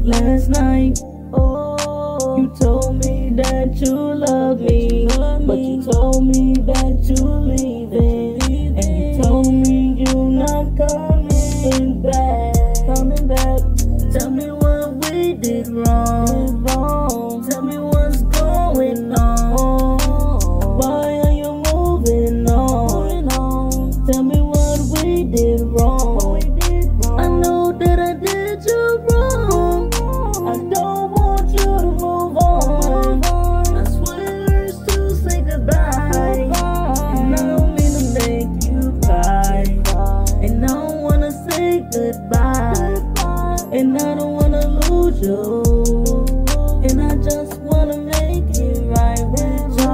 Last night, you told me that you love me, but you told me that you leaving, and you told me you not coming back. Tell me what we did wrong. Tell me what's going on. Why are you moving on? Tell me what we did wrong. I know that I did you wrong. I don't want you to move on. I swear it hurts to say goodbye, and I don't mean to make you cry, and I don't wanna say goodbye, and I don't wanna lose you, and I just wanna make it right with you.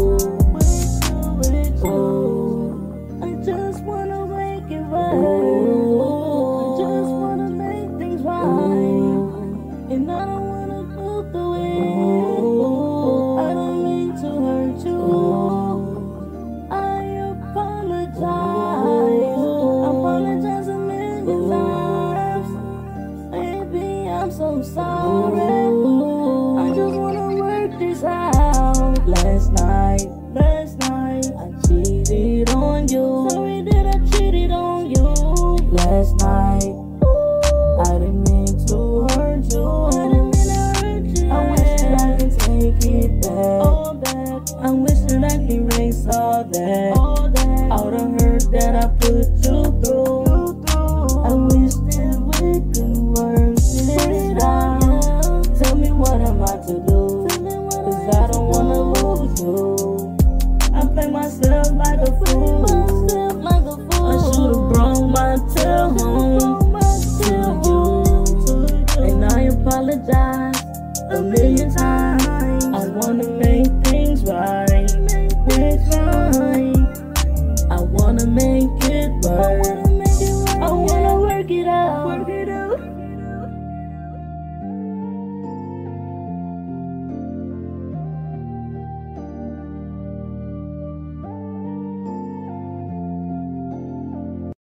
I just wanna make it right. I just wanna make things right, and I don't wanna go through it. I don't mean to hurt you. I apologize a million times. Baby, I'm so sorry. I just wanna work this out. Last night, I cheated on you. Sorry that I cheated on you. Last night, I didn't mean to hurt you. I wish that I could take it back. I wish that I could erase all the hurt that I put you through. I wish that we could work this out. Tell me what am I to do, 'cause I don't wanna lose you. I play myself like a fool. I should've brought my tail home to you, and I apologize a million times.